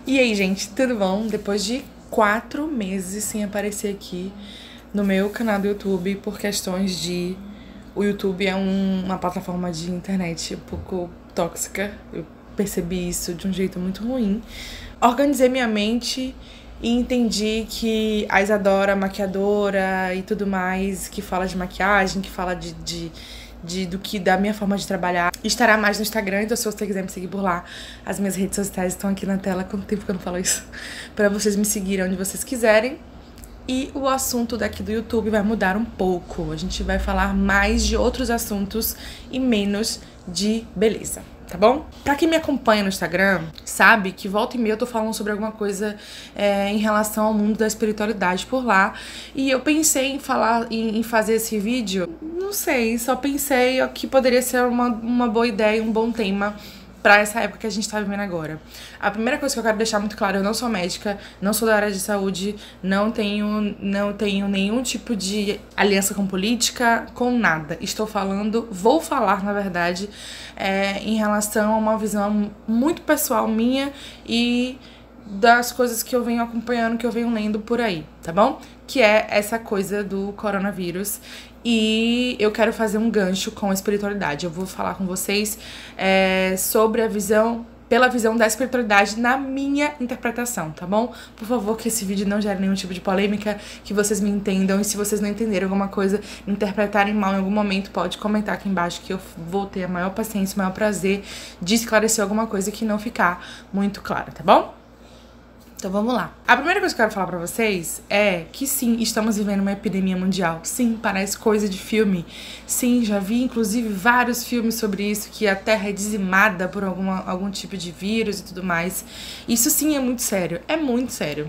E aí, gente, tudo bom? Depois de 4 meses sem aparecer aqui no meu canal do YouTube por questões de... O YouTube é uma plataforma de internet um pouco tóxica. Eu percebi isso de um jeito muito ruim. Organizei minha mente e entendi que a Isadora, maquiadora e tudo mais, que fala de maquiagem, que fala da minha forma de trabalhar, estará mais no Instagram. Então, se você quiser me seguir por lá, as minhas redes sociais estão aqui na tela. Quanto tempo que eu não falo isso? Pra vocês me seguirem onde vocês quiserem. E o assunto daqui do YouTube vai mudar um pouco. A gente vai falar mais de outros assuntos e menos de beleza, tá bom? Pra quem me acompanha no Instagram, sabe que volta e meia eu tô falando sobre alguma coisa em relação ao mundo da espiritualidade por lá. E eu pensei em falar, em fazer esse vídeo, não sei, só pensei que poderia ser uma boa ideia, um bom tema pra essa época que a gente tá vivendo agora. A primeira coisa que eu quero deixar muito claro: eu não sou médica, não sou da área de saúde, não tenho nenhum tipo de aliança com política, com nada. Vou falar, na verdade, em relação a uma visão muito pessoal minha e das coisas que eu venho acompanhando, que eu venho lendo por aí, tá bom? Que é essa coisa do coronavírus. E eu quero fazer um gancho com a espiritualidade. Eu vou falar com vocês sobre pela visão da espiritualidade na minha interpretação, tá bom? Por favor, que esse vídeo não gere nenhum tipo de polêmica, que vocês me entendam. E se vocês não entenderem alguma coisa, interpretarem mal em algum momento, pode comentar aqui embaixo que eu vou ter a maior paciência, o maior prazer de esclarecer alguma coisa que não ficar muito clara, tá bom? Então vamos lá. A primeira coisa que eu quero falar pra vocês é que sim, estamos vivendo uma epidemia mundial. Sim, parece coisa de filme. Sim, já vi inclusive vários filmes sobre isso, que a Terra é dizimada por algum tipo de vírus e tudo mais. Isso sim é muito sério, é muito sério.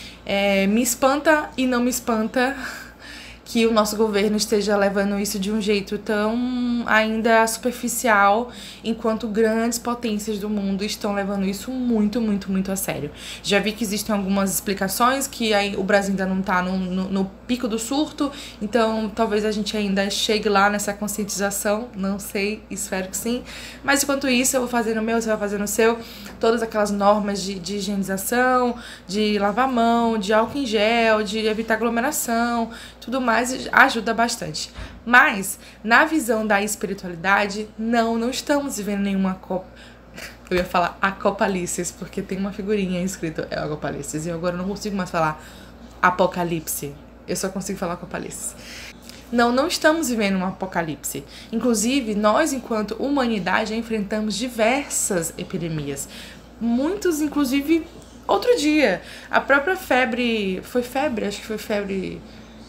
Me espanta e não me espanta que o nosso governo esteja levando isso de um jeito tão ainda superficial, enquanto grandes potências do mundo estão levando isso muito, muito, muito a sério. Já vi que existem algumas explicações, que aí o Brasil ainda não tá no pico do surto, então talvez a gente ainda chegue lá nessa conscientização, não sei, espero que sim. Mas enquanto isso, eu vou fazer no meu, você vai fazer no seu, todas aquelas normas de higienização, de lavar a mão, de álcool em gel, de evitar aglomeração, tudo mais, ajuda bastante. Mas, na visão da espiritualidade, não estamos vivendo nenhuma eu ia falar Acopalices, porque tem uma figurinha escrito Acopalices, e agora eu não consigo mais falar Apocalipse. Eu só consigo falar Acopalices. Não estamos vivendo um apocalipse. Inclusive, nós, enquanto humanidade, já enfrentamos diversas epidemias. Muitos, inclusive, outro dia. A própria febre... Acho que foi febre...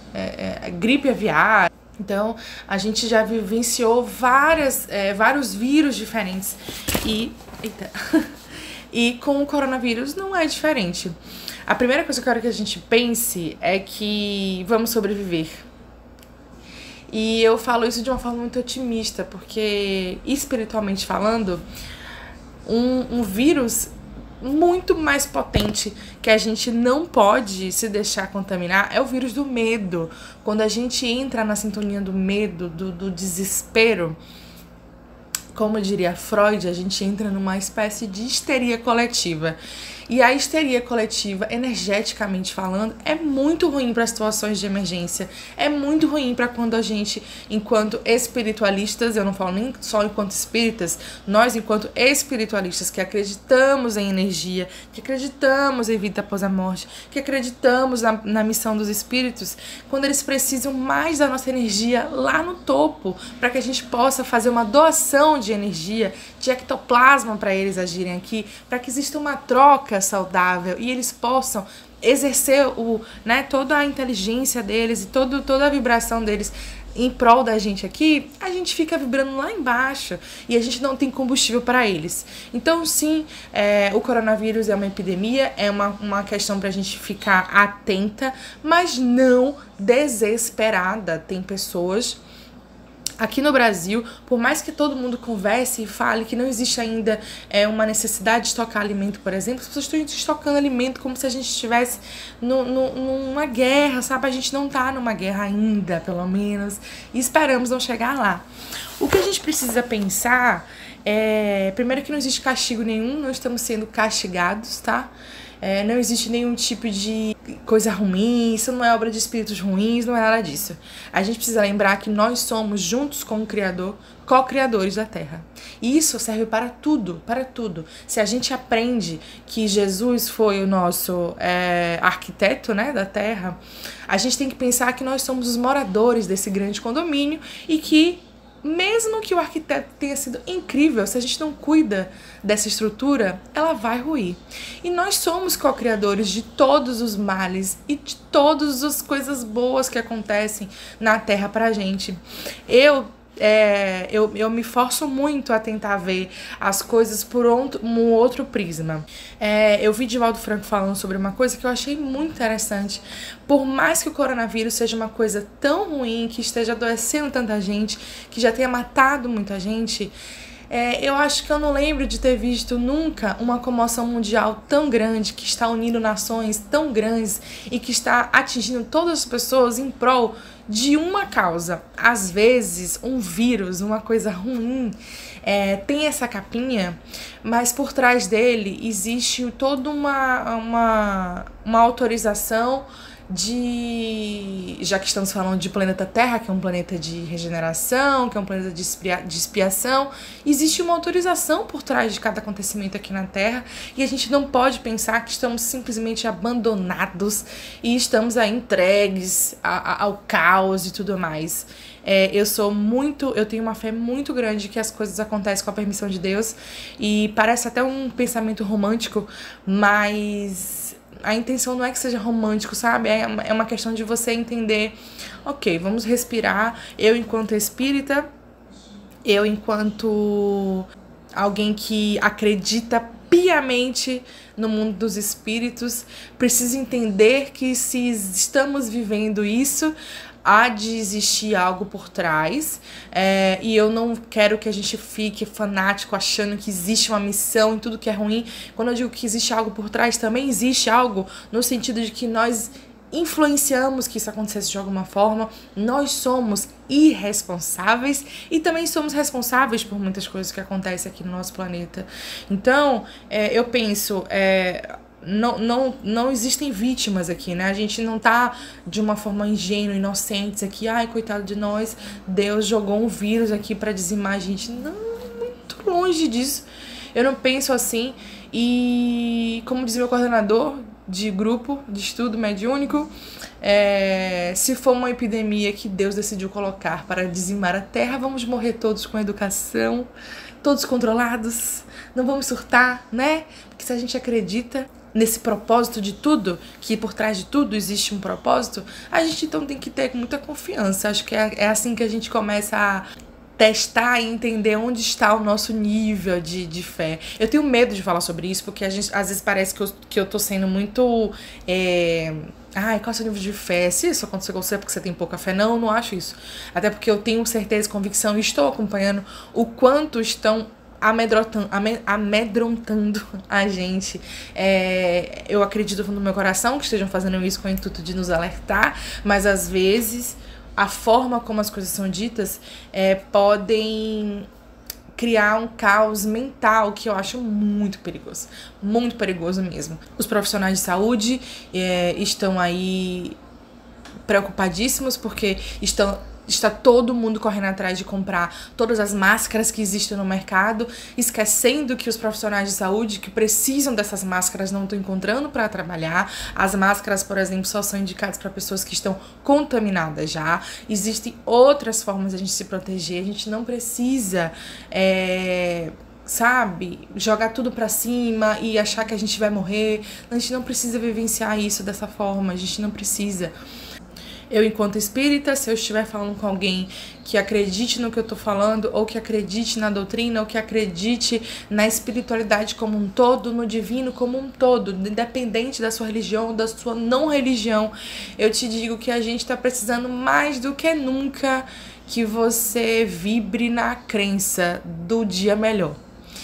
gripe aviária. Então, a gente já vivenciou vários vírus diferentes. E com o coronavírus não é diferente. A primeira coisa que eu quero que a gente pense é que vamos sobreviver. E eu falo isso de uma forma muito otimista, porque, espiritualmente falando, um vírus muito mais potente que a gente não pode se deixar contaminar é o vírus do medo. Quando a gente entra na sintonia do medo, do desespero, como diria Freud, a gente entra numa espécie de histeria coletiva. E a histeria coletiva, energeticamente falando, é muito ruim para situações de emergência. É muito ruim para quando a gente, enquanto espiritualistas, eu não falo nem só enquanto espíritas, nós, enquanto espiritualistas que acreditamos em energia, que acreditamos em vida após a morte, que acreditamos na missão dos espíritos, quando eles precisam mais da nossa energia lá no topo, para que a gente possa fazer uma doação de energia, de ectoplasma para eles agirem aqui, para que exista uma troca saudável e eles possam exercer toda a inteligência deles e toda a vibração deles em prol da gente aqui, a gente fica vibrando lá embaixo e a gente não tem combustível para eles. Então, sim, o coronavírus é uma epidemia, é uma questão para a gente ficar atenta, mas não desesperada. Tem pessoas aqui no Brasil, por mais que todo mundo converse e fale que não existe ainda uma necessidade de estocar alimento, por exemplo, as pessoas estão estocando alimento como se a gente estivesse numa guerra, sabe? A gente não tá numa guerra ainda, pelo menos, e esperamos não chegar lá. O que a gente precisa pensar Primeiro que não existe castigo nenhum, não estamos sendo castigados, tá? Não existe nenhum tipo de coisa ruim, isso não é obra de espíritos ruins, não é nada disso. A gente precisa lembrar que nós somos, juntos com o Criador, co-criadores da Terra. E isso serve para tudo, para tudo. Se a gente aprende que Jesus foi o nosso arquiteto, né, da Terra, a gente tem que pensar que nós somos os moradores desse grande condomínio e que mesmo que o arquiteto tenha sido incrível, se a gente não cuida dessa estrutura, ela vai ruir. E nós somos co-criadores de todos os males e de todas as coisas boas que acontecem na Terra pra gente. Eu me forço muito a tentar ver as coisas por um outro prisma. Eu vi Divaldo Franco falando sobre uma coisa que eu achei muito interessante. Por mais que o coronavírus seja uma coisa tão ruim, que esteja adoecendo tanta gente, que já tenha matado muita gente, eu acho que eu não lembro de ter visto nunca uma comoção mundial tão grande, que está unindo nações tão grandes e que está atingindo todas as pessoas em prol de uma causa. Às vezes, um vírus, uma coisa ruim, tem essa capinha, mas por trás dele existe toda uma autorização já que estamos falando de planeta Terra, que é um planeta de regeneração, que é um planeta de expiação, existe uma autorização por trás de cada acontecimento aqui na Terra, e a gente não pode pensar que estamos simplesmente abandonados e estamos aí entregues ao caos e tudo mais. Eu tenho uma fé muito grande que as coisas acontecem com a permissão de Deus, e parece até um pensamento romântico, mas a intenção não é que seja romântico, sabe? É uma questão de você entender, ok, vamos respirar. Eu, enquanto espírita, eu, enquanto alguém que acredita piamente no mundo dos espíritos, preciso entender que se estamos vivendo isso, há de existir algo por trás, e eu não quero que a gente fique fanático achando que existe uma missão em tudo que é ruim. Quando eu digo que existe algo por trás, também existe algo no sentido de que nós influenciamos que isso acontecesse de alguma forma. Nós somos irresponsáveis e também somos responsáveis por muitas coisas que acontecem aqui no nosso planeta. Então, eu penso, não existem vítimas aqui, né? A gente não tá de uma forma ingênua, inocentes aqui. Ai, coitado de nós, Deus jogou um vírus aqui pra dizimar a gente. Não, muito longe disso. Eu não penso assim. E, como diz meu coordenador de grupo de estudo mediúnico, se for uma epidemia que Deus decidiu colocar para dizimar a Terra, vamos morrer todos com educação, todos controlados, não vamos surtar, né? Porque se a gente acredita nesse propósito de tudo, que por trás de tudo existe um propósito, a gente então tem que ter muita confiança. Acho que é assim que a gente começa a testar e entender onde está o nosso nível de fé. Eu tenho medo de falar sobre isso, porque às vezes parece que eu tô sendo muito... Ai, qual é o seu nível de fé? Se isso aconteceu com você é porque você tem pouca fé. Não, eu não acho isso. Até porque eu tenho certeza e convicção e estou acompanhando o quanto estão amedrontando a gente. Eu acredito no meu coração que estejam fazendo isso com o intuito de nos alertar, mas às vezes a forma como as coisas são ditas podem criar um caos mental que eu acho muito perigoso mesmo. Os profissionais de saúde estão aí preocupadíssimos porque está todo mundo correndo atrás de comprar todas as máscaras que existem no mercado, esquecendo que os profissionais de saúde que precisam dessas máscaras não estão encontrando para trabalhar. As máscaras, por exemplo, só são indicadas para pessoas que estão contaminadas já. Existem outras formas de a gente se proteger. A gente não precisa jogar tudo pra cima e achar que a gente vai morrer. A gente não precisa vivenciar isso dessa forma. A gente não precisa. Eu, enquanto espírita, se eu estiver falando com alguém que acredite no que eu tô falando, ou que acredite na doutrina, ou que acredite na espiritualidade como um todo, no divino como um todo, independente da sua religião ou da sua não religião, eu te digo que a gente tá precisando mais do que nunca que você vibre na crença do dia melhor.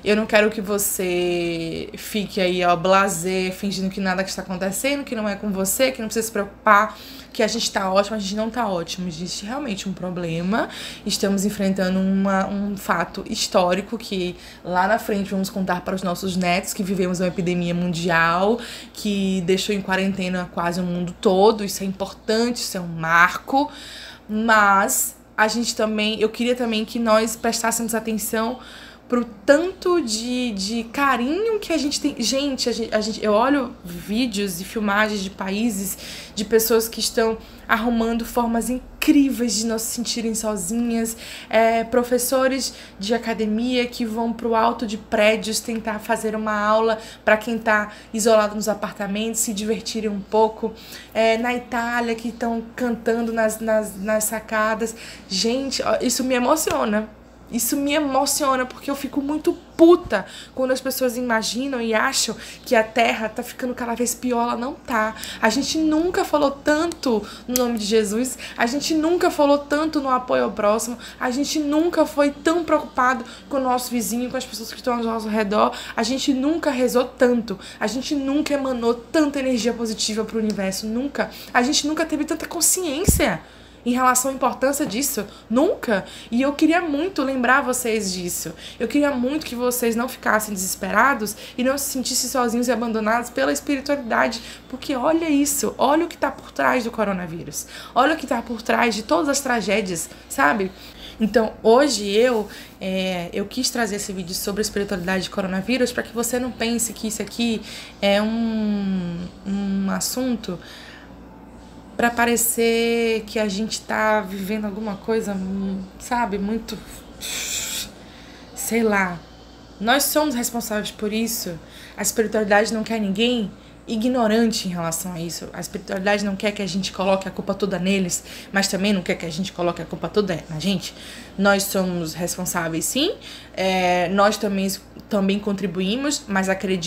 Eu não quero que você fique aí, ó, blasé, fingindo que nada que está acontecendo, que não é com você, que não precisa se preocupar, que a gente tá ótimo. A gente não tá ótimo. Existe realmente um problema. Estamos enfrentando um fato histórico que lá na frente vamos contar para os nossos netos, que vivemos uma epidemia mundial, que deixou em quarentena quase o mundo todo. Isso é importante, isso é um marco. Mas a gente também, eu queria também que nós prestássemos atenção pro tanto de carinho que a gente tem. Gente, eu olho vídeos e filmagens de países, de pessoas que estão arrumando formas incríveis de não se sentirem sozinhas, professores de academia que vão pro alto de prédios tentar fazer uma aula para quem tá isolado nos apartamentos, se divertirem um pouco, na Itália, que estão cantando nas sacadas. Gente, isso me emociona. Isso me emociona, porque eu fico muito puta quando as pessoas imaginam e acham que a Terra tá ficando cada vez pior. Ela não tá. A gente nunca falou tanto no nome de Jesus, a gente nunca falou tanto no apoio ao próximo, a gente nunca foi tão preocupado com o nosso vizinho, com as pessoas que estão ao nosso redor, a gente nunca rezou tanto, a gente nunca emanou tanta energia positiva pro universo, nunca. A gente nunca teve tanta consciência em relação à importância disso. Nunca. E eu queria muito lembrar vocês disso. Eu queria muito que vocês não ficassem desesperados e não se sentissem sozinhos e abandonados pela espiritualidade. Porque olha isso. Olha o que está por trás do coronavírus. Olha o que está por trás de todas as tragédias, sabe? Então, hoje eu quis trazer esse vídeo sobre a espiritualidade de coronavírus para que você não pense que isso aqui é um assunto pra parecer que a gente tá vivendo alguma coisa, sabe, muito, sei lá. Nós somos responsáveis por isso. A espiritualidade não quer ninguém ignorante em relação a isso. A espiritualidade não quer que a gente coloque a culpa toda neles, mas também não quer que a gente coloque a culpa toda na gente. Nós somos responsáveis, sim. Nós também contribuímos, mas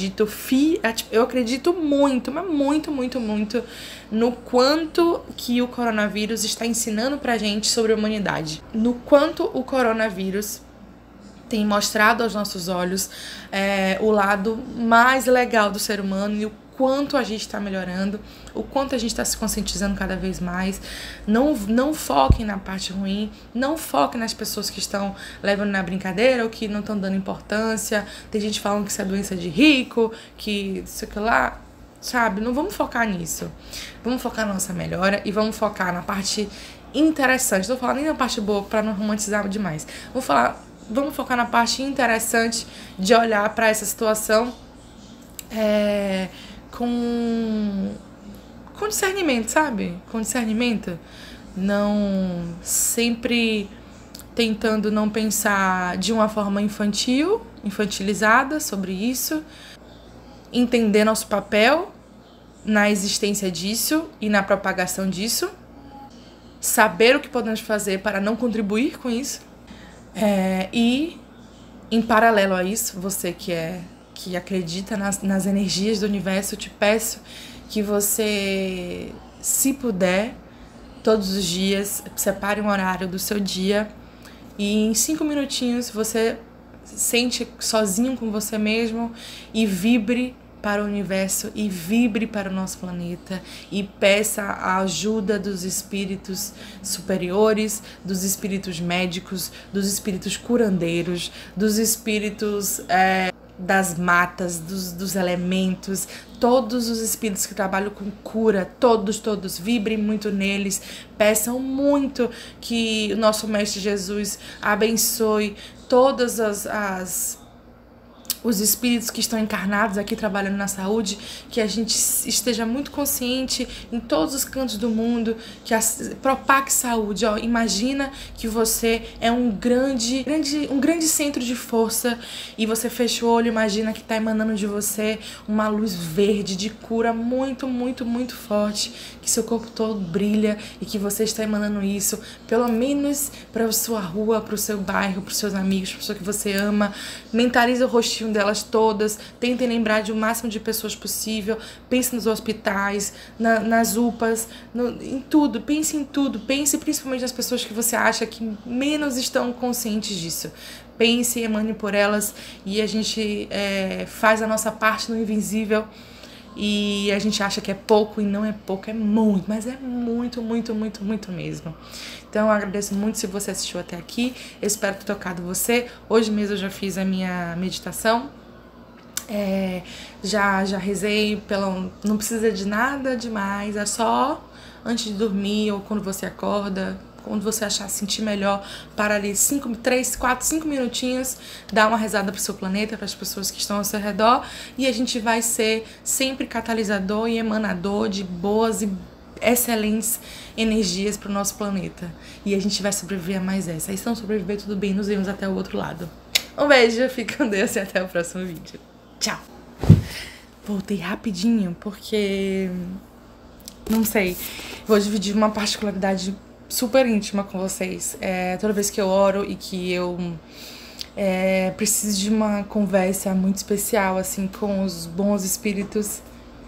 eu acredito muito, mas muito no quanto que o coronavírus está ensinando pra gente sobre a humanidade. No quanto o coronavírus tem mostrado aos nossos olhos o lado mais legal do ser humano e o quanto a gente está melhorando, o quanto a gente está se conscientizando cada vez mais. Não foquem na parte ruim, não foquem nas pessoas que estão levando na brincadeira ou que não estão dando importância. Tem gente falando que isso é doença de rico, que isso aqui lá, sabe? Não vamos focar nisso. Vamos focar na nossa melhora e vamos focar na parte interessante. Não vou falar nem na parte boa para não romantizar demais. Vamos focar na parte interessante de olhar para essa situação com discernimento, sabe? Com discernimento. Não sempre tentando não pensar de uma forma infantilizada sobre isso. Entender nosso papel na existência disso e na propagação disso. Saber o que podemos fazer para não contribuir com isso. E, em paralelo a isso, você que acredita nas energias do universo, eu te peço que você, se puder, todos os dias, separe um horário do seu dia e em 5 minutinhos você sente sozinho com você mesmo e vibre para o universo e vibre para o nosso planeta e peça a ajuda dos espíritos superiores, dos espíritos médicos, dos espíritos curandeiros, dos espíritos das matas, dos elementos, todos os espíritos que trabalham com cura, todos, vibrem muito neles, peçam muito que o nosso Mestre Jesus abençoe todas os espíritos que estão encarnados aqui trabalhando na saúde, que a gente esteja muito consciente em todos os cantos do mundo, que propague saúde. Imagina que você é um grande centro de força e você fecha o olho, imagina que está emanando de você uma luz verde de cura muito forte, que seu corpo todo brilha e que você está emanando isso, pelo menos para a sua rua, para o seu bairro, para os seus amigos, para a pessoa que você ama. Mentaliza o rostinho pertinho delas todas, tentem lembrar de o máximo de pessoas possível, pense nos hospitais, nas UPAs, em tudo, pense em tudo, pense principalmente nas pessoas que você acha que menos estão conscientes disso. Pense e emane por elas, e a gente faz a nossa parte no invisível, e a gente acha que é pouco, e não é pouco, é muito, mas é muito, muito, muito, muito mesmo. Então eu agradeço muito se você assistiu até aqui, eu espero ter tocado você. Hoje mesmo eu já fiz a minha meditação, já rezei, não precisa de nada demais, é só antes de dormir ou quando você acorda, quando você sentir melhor, para ali 5 minutinhos, dá uma rezada pro seu planeta, para as pessoas que estão ao seu redor, e a gente vai ser sempre catalisador e emanador de boas e excelentes energias pro nosso planeta. E a gente vai sobreviver a mais essa. E se não sobreviver, tudo bem, nos vemos até o outro lado. Um beijo, fica com Deus e até o próximo vídeo. Tchau! Voltei rapidinho, porque... não sei, vou dividir uma particularidade super íntima com vocês. Toda vez que eu oro e que eu preciso de uma conversa muito especial, assim, com os bons espíritos,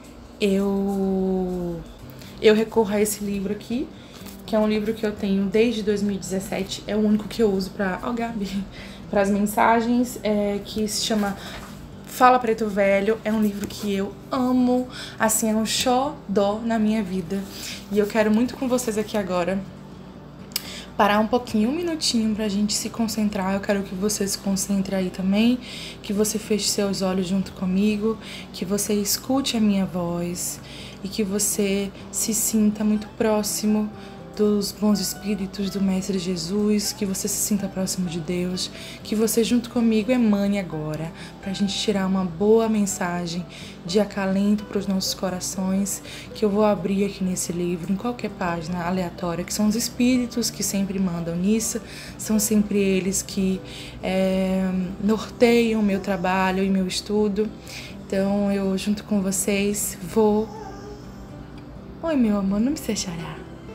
eu recorro a esse livro aqui, que é um livro que eu tenho desde 2017, é o único que eu uso para as mensagens, que se chama Fala Preto Velho. É um livro que eu amo, assim, é um xodó na minha vida. E eu quero muito com vocês aqui agora parar um pouquinho, um minutinho pra gente se concentrar. Eu quero que você se concentre aí também, que você feche seus olhos junto comigo, que você escute a minha voz e que você se sinta muito próximo dos bons espíritos do Mestre Jesus, que você se sinta próximo de Deus, que você junto comigo emane agora, pra gente tirar uma boa mensagem de acalento para os nossos corações, que eu vou abrir aqui nesse livro, em qualquer página aleatória, que são os espíritos que sempre mandam nisso, são sempre eles que norteiam o meu trabalho e meu estudo. Então eu junto com vocês vou... Oi meu amor, não precisa chorar.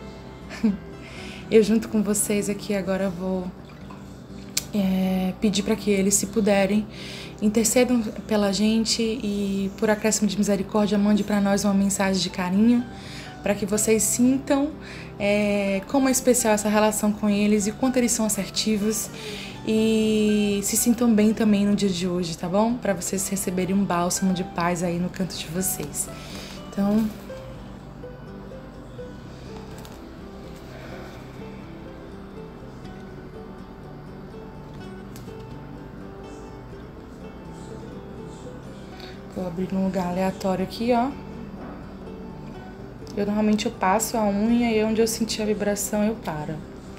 Eu junto com vocês aqui agora vou pedir para que eles, se puderem, intercedam pela gente e por acréscimo de misericórdia mande para nós uma mensagem de carinho, para que vocês sintam como é especial essa relação com eles e quanto eles são assertivos, e se sintam bem também no dia de hoje, tá bom? Para vocês receberem um bálsamo de paz aí no canto de vocês. Então... vou abrir num lugar aleatório aqui, ó. Normalmente eu passo a unha e onde eu sentir a vibração eu paro.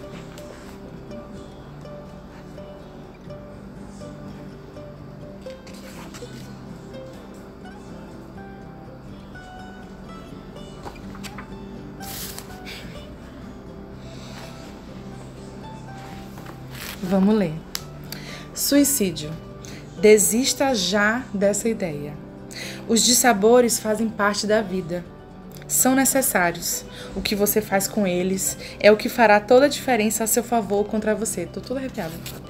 Vamos ler. Suicídio. Desista já dessa ideia. Os dissabores fazem parte da vida. São necessários. O que você faz com eles é o que fará toda a diferença a seu favor ou contra você. Tô toda arrepiada.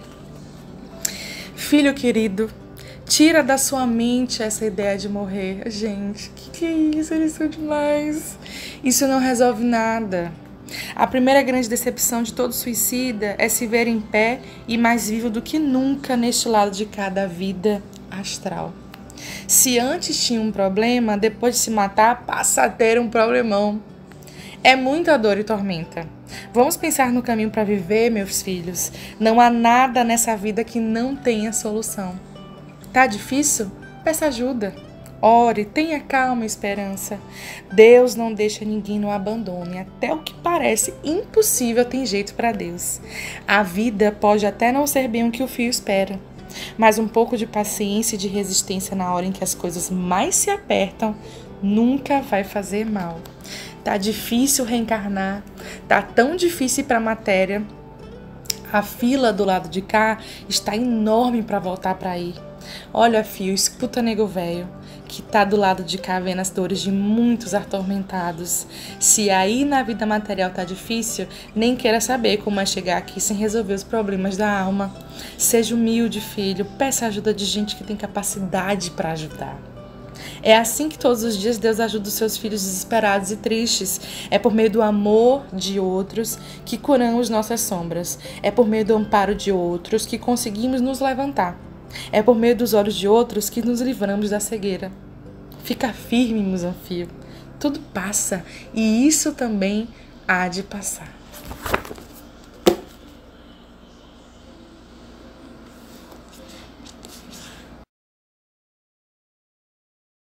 Filho querido, tira da sua mente essa ideia de morrer. Gente, que é isso? Eles são demais. Isso não resolve nada. A primeira grande decepção de todo suicida é se ver em pé e mais vivo do que nunca neste lado de cada vida astral. Se antes tinha um problema, depois de se matar, passa a ter um problemão. É muita dor e tormenta. Vamos pensar no caminho para viver, meus filhos. Não há nada nessa vida que não tenha solução. Tá difícil? Peça ajuda. Ore, tenha calma e esperança. Deus não deixa ninguém no abandono. E até o que parece impossível tem jeito para Deus. A vida pode até não ser bem o que o fio espera, mas um pouco de paciência e de resistência na hora em que as coisas mais se apertam nunca vai fazer mal. Tá difícil reencarnar, tá tão difícil para a matéria. A fila do lado de cá está enorme para voltar para aí. Olha, fio, escuta nego velho, que tá do lado de cá vendo as dores de muitos atormentados. Se aí na vida material tá difícil, nem queira saber como é chegar aqui sem resolver os problemas da alma. Seja humilde, filho. Peça ajuda de gente que tem capacidade para ajudar. É assim que todos os dias Deus ajuda os seus filhos desesperados e tristes. É por meio do amor de outros que curamos nossas sombras. É por meio do amparo de outros que conseguimos nos levantar. É por meio dos olhos de outros que nos livramos da cegueira. Fica firme, Musanfio. Tudo passa e isso também há de passar.